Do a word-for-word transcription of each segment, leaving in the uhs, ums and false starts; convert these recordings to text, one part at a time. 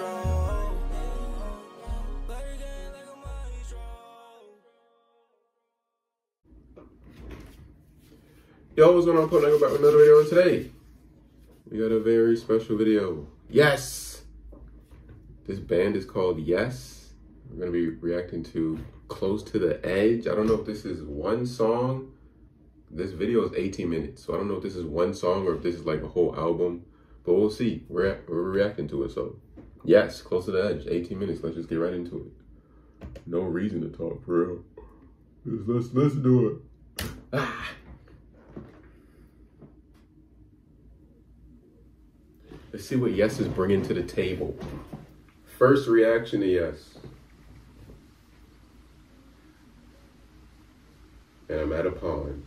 Yo, what's going on? Putting back with another video, and today we got a very special video. Yes! This band is called Yes. We're going to be reacting to Close to the Edge. I don't know if this is one song. This video is eighteen minutes, so I don't know if this is one song or if this is like a whole album, but we'll see. We're, we're reacting to it, so yes, Close to the Edge, eighteen minutes. Let's just get right into it. No reason to talk, for real. Let's, let's do it. Ah. Let's see what Yes is bringing to the table. First reaction to Yes. And I'm at a pond.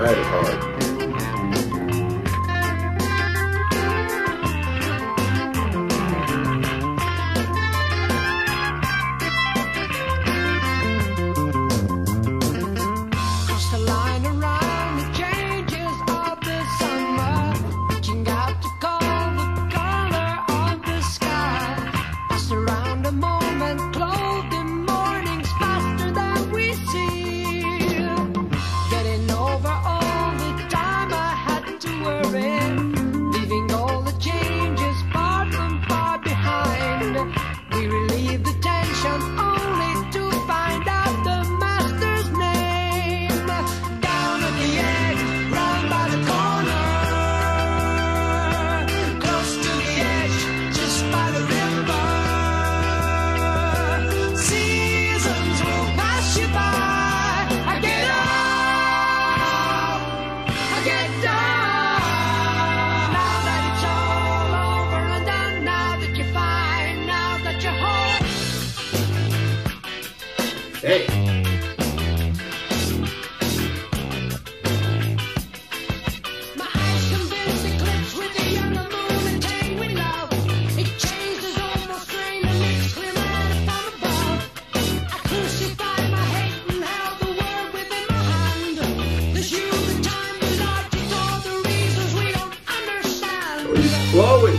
That is hard. Hey. My eyes convinced eclipse with the younger moon and tang we love. It changes almost strain and makes clear light from above. I crucified my hate and held the world within my hand. There's you, the time, the logic, all the reasons we don't understand. Oh, he's flowing.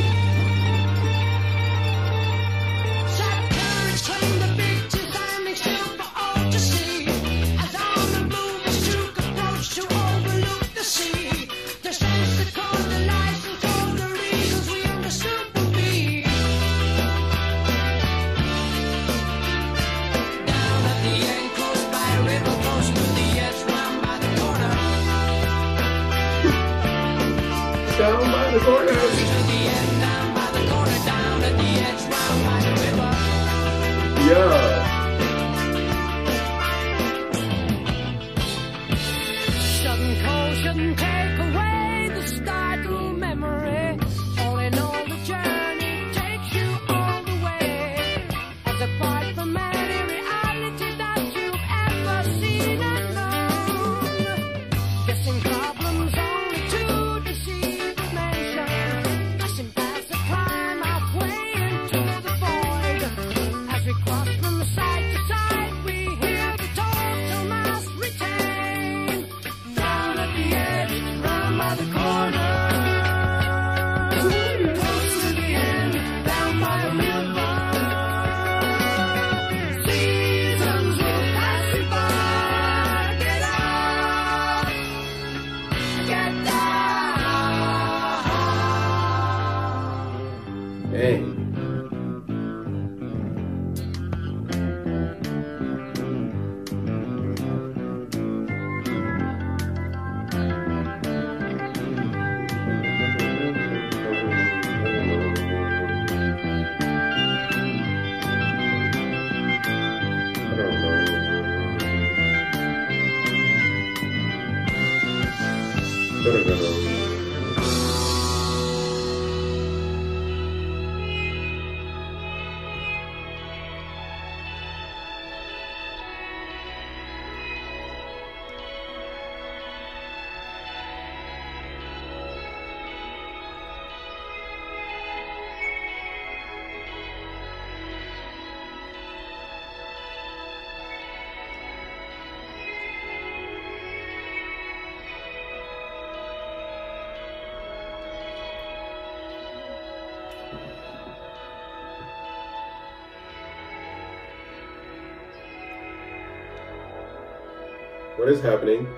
Down by the corner. To the end, down by the corner, down at the edge, round by the river. Yeah. Sudden cold shouldn't take away the start through memory. All in all, the journey takes you all the way. As apart from any reality that you've ever seen and known. Guessing problems only to deceive. Dang. I don't know. What is happening?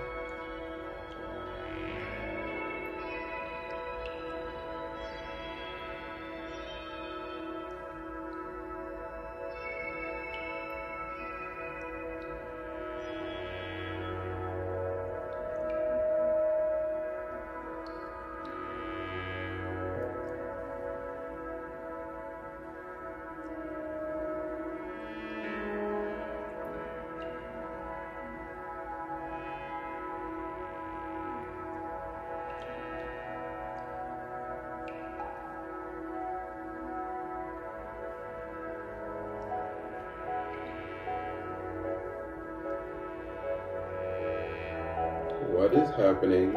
What is happening?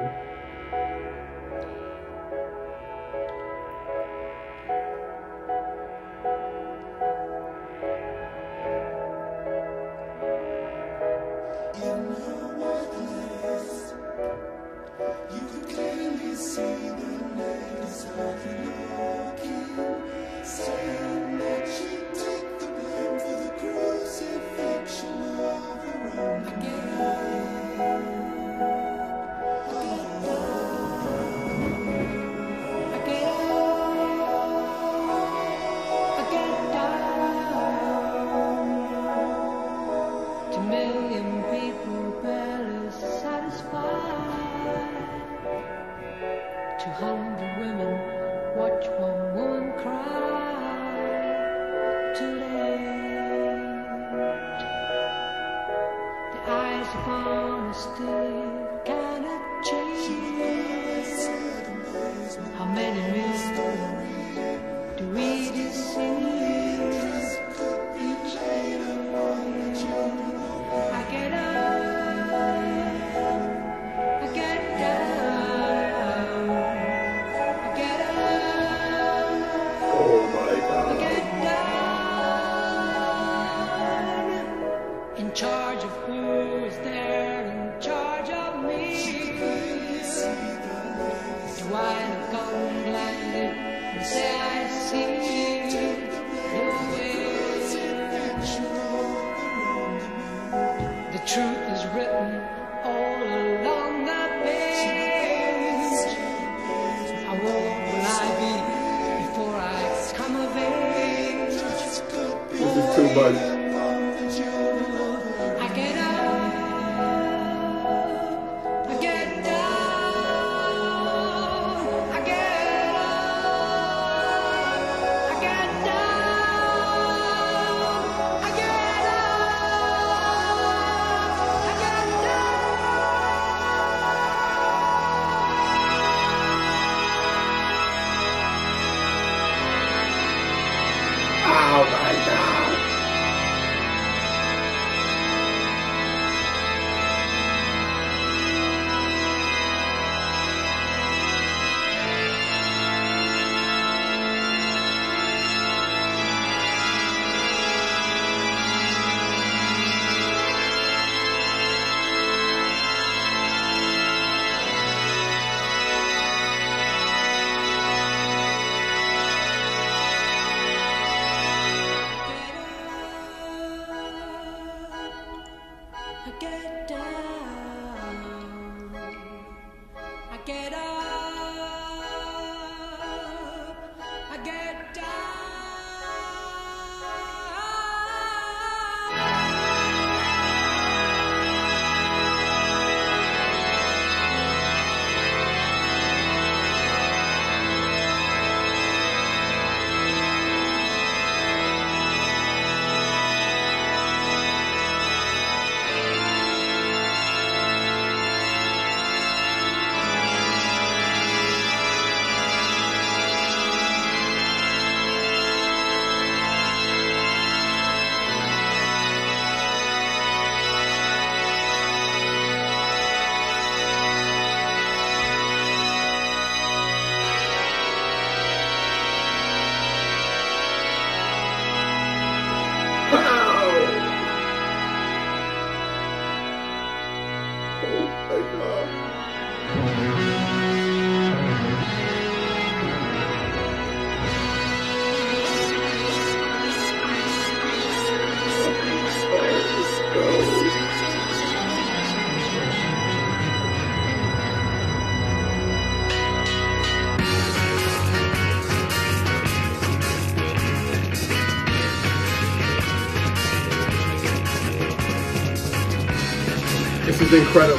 This is incredible.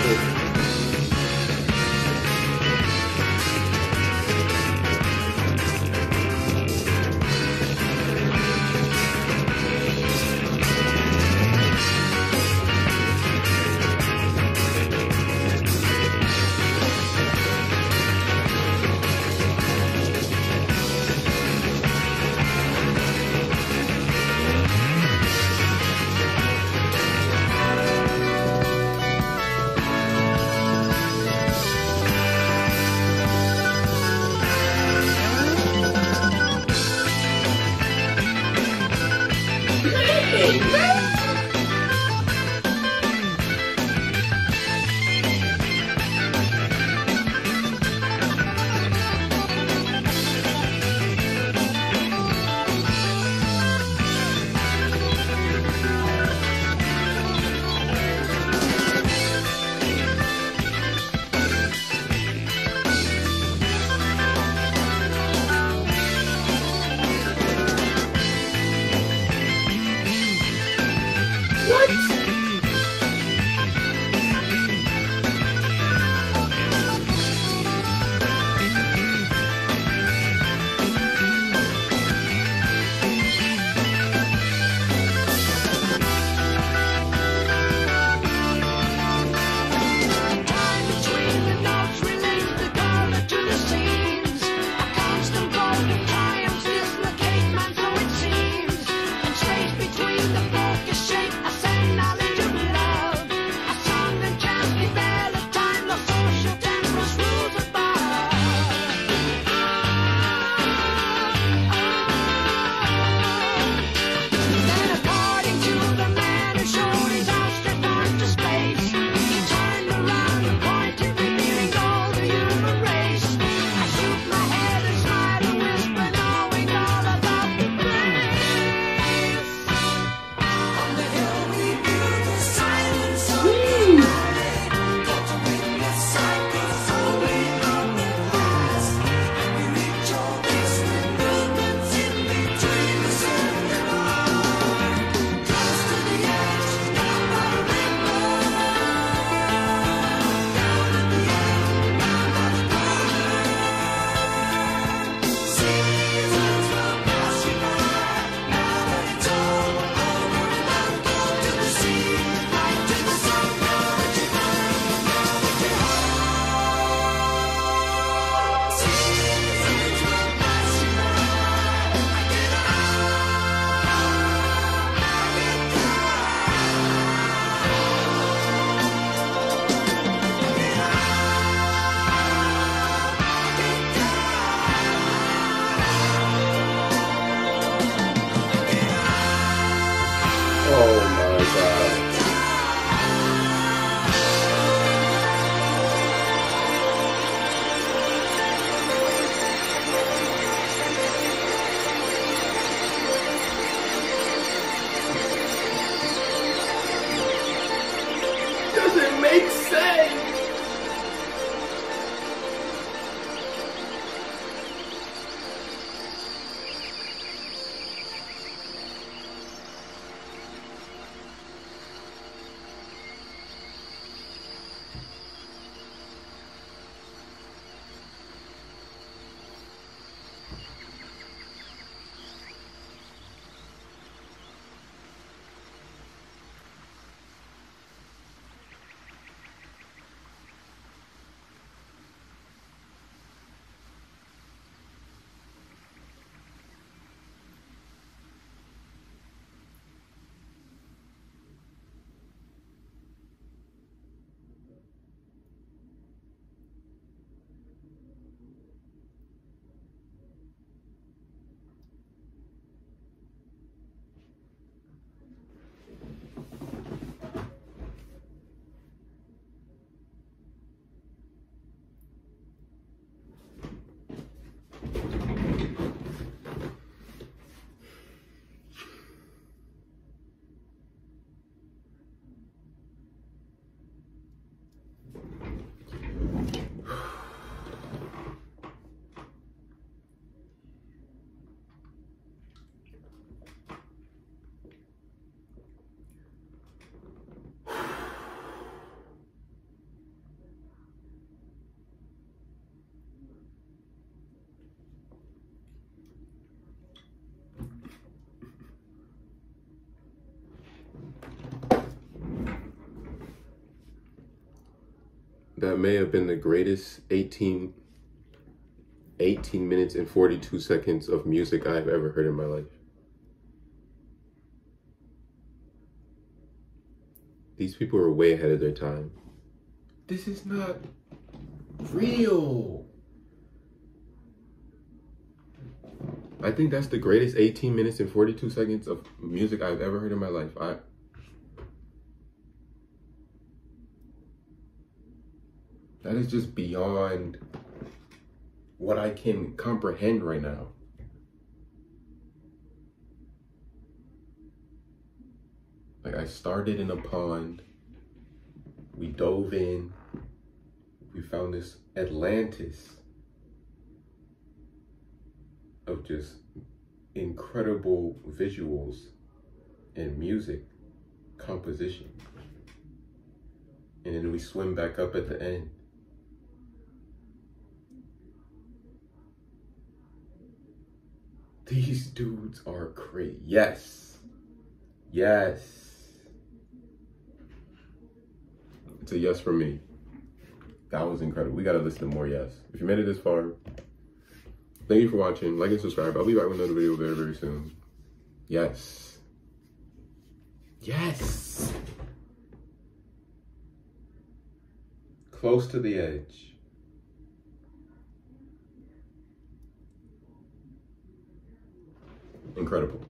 That may have been the greatest eighteen, eighteen minutes and forty-two seconds of music I've ever heard in my life. These people are way ahead of their time. This is not real. I think that's the greatest eighteen minutes and forty-two seconds of music I've ever heard in my life. I That is just beyond what I can comprehend right now. Like, I started in a pond, we dove in, we found this Atlantis of just incredible visuals and music composition. And then we swim back up at the end. These dudes are crazy. Yes. Yes. It's a yes for me. That was incredible. We gotta listen to more yes. If you made it this far, thank you for watching. Like and subscribe. I'll be back with another video very, very soon. Yes. Yes. Close to the edge. Incredible.